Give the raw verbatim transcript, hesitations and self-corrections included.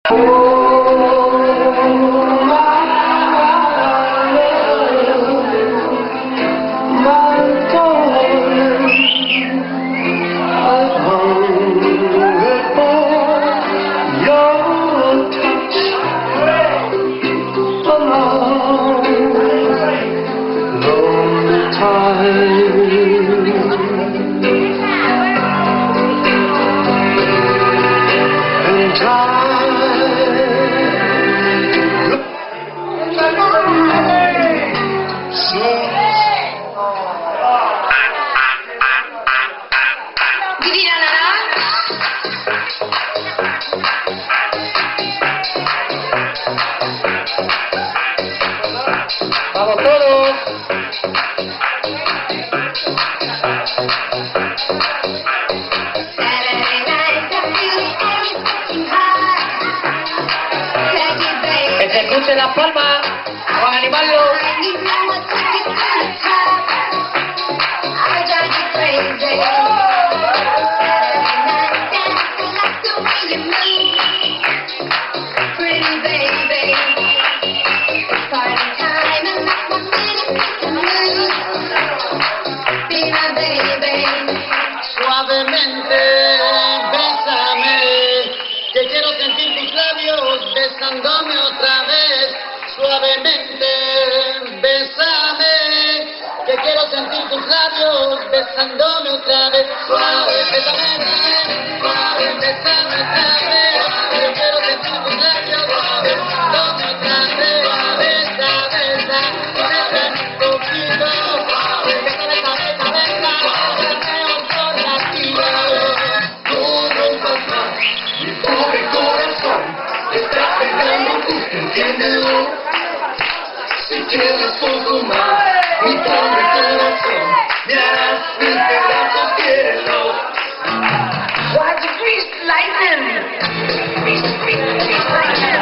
¡Vamos todos! Que se escuchen las palmas, vamos a animarlo. Suavemente, bésame, que quiero sentir tus labios besándome otra vez. Suavemente, bésame, que quiero sentir tus labios besándome otra vez. Suave, bésame, suave, bésame otra vez, que quiero sentir tus labios besándome otra vez. Besa, besa, bésame un poquito, besa, besa, besa, besa. Entiéndelo, si quieres poco más, mi pobre corazón, me harás mil pedazos, quiero. Why'd you freeze lightning? Freeze, freeze, freeze lightning.